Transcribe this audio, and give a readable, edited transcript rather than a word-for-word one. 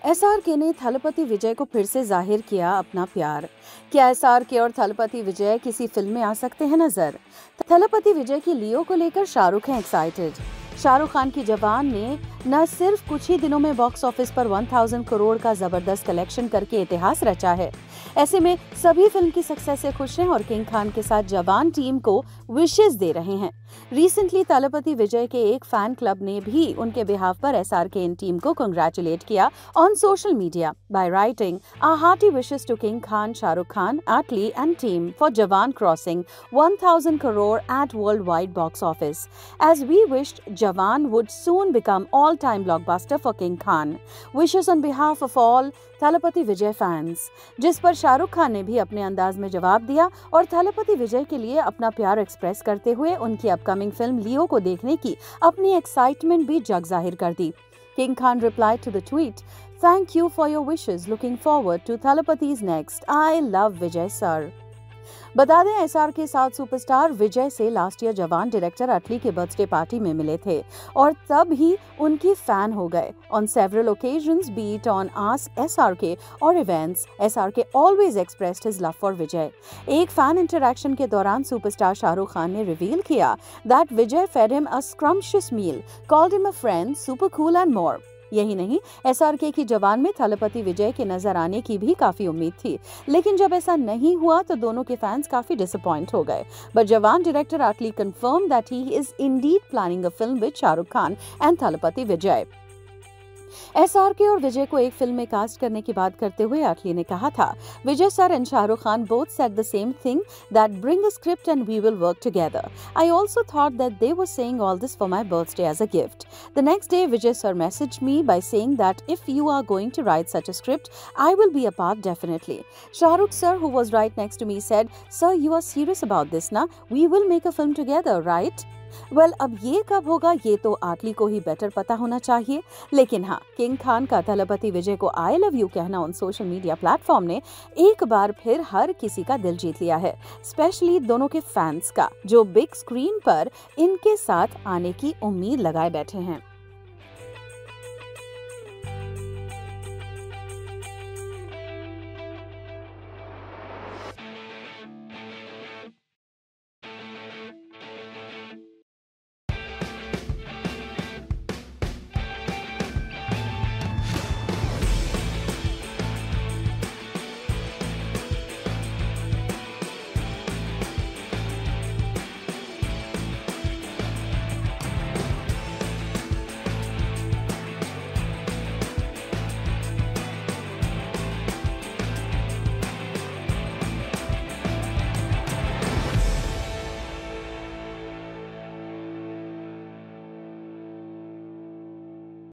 SRK ने थलपति विजय को फिर से जाहिर किया अपना प्यार। क्या एसआरके और थलपति विजय किसी फिल्म में आ सकते हैं नजर? थलपति विजय की लियो को लेकर शाहरुख हैं एक्साइटेड। शाहरुख खान की जवान ने न सिर्फ कुछ ही दिनों में बॉक्स ऑफिस पर 1000 करोड़ का जबरदस्त कलेक्शन करके इतिहास रचा है। ऐसे में सभी फिल्म की सक्सेस से खुश हैं और किंग खान के साथ जवान टीम को विशेस दे रहे हैं। रिसेंटली थलपति विजय के एक फैन क्लब ने भी उनके बिहाफ पर एसआरके इन टीम को कंग्रेचुलेट किया on social media by writing a hearty wishes to king Khan, Shahrukh Khan, Atlee and team for Jawan crossing 1000 crore at worldwide box office. As we wished Jawan would soon become all-time blockbuster for King Khan. Wishes on behalf of all Thalapathy Vijay fans. जिस पर शाहरुख खान ने भी अपने अंदाज में जवाब दिया और थलपति विजय के लिए अपना प्यार एक्सप्रेस करते हुए उनकी अपकमिंग फिल्म लियो को देखने की अपनी एक्साइटमेंट भी जग जाहिर कर दी। King Khan replied to the tweet, "Thank you for your wishes. Looking forward to Thalapathi's next. I love Vijay sir." बता दें एसआरके साउथ सुपरस्टार विजय से last year Jawan director Atlee के बर्थडे पार्टी में मिले थे और तब ही उनकी फैन हो गए। On several occasions, be it on ask SRK और events, SRK always expressed his love for Vijay. एक फैन इंटरैक्शन के दौरान सुपरस्टार शाहरुख खान ने रिवील किया that Vijay fed him a scrumptious meal, called him a friend, super cool and more. यही नहीं, SRK की जवान में थलपति विजय के नजर आने की भी काफी उम्मीद थी, लेकिन जब ऐसा नहीं हुआ तो दोनों के फैंस काफी डिसअपॉइंट हो गए। But Jawan director Atlee confirm that he is indeed planning a film with Shahrukh Khan and Thalapathy Vijay. SRK और विजय को एक फिल्म में कास्ट करने की बात करते हुए आटली ने कहा था, Vijay sir and Shahrukh Khan both said the same thing that bring a script and we will work together. I also thought that they were saying all this for my birthday as a gift. The next day Vijay sir messaged me by saying that if you are going to write such a script I will be a part definitely. Shahrukh sir who was right next to me said, "Sir, you are serious about this ना? We will make a film together, right?" Well अब ये कब होगा ये तो आटली को ही better पता होना चाहिए, लेकिन हाँ, किंग खान का थलपति विजय को आई लव यू कहना ऑन सोशल मीडिया प्लेटफॉर्म ने एक बार फिर हर किसी का दिल जीत लिया है, स्पेशली दोनों के फैंस का जो बिग स्क्रीन पर इनके साथ आने की उम्मीद लगाए बैठे हैं।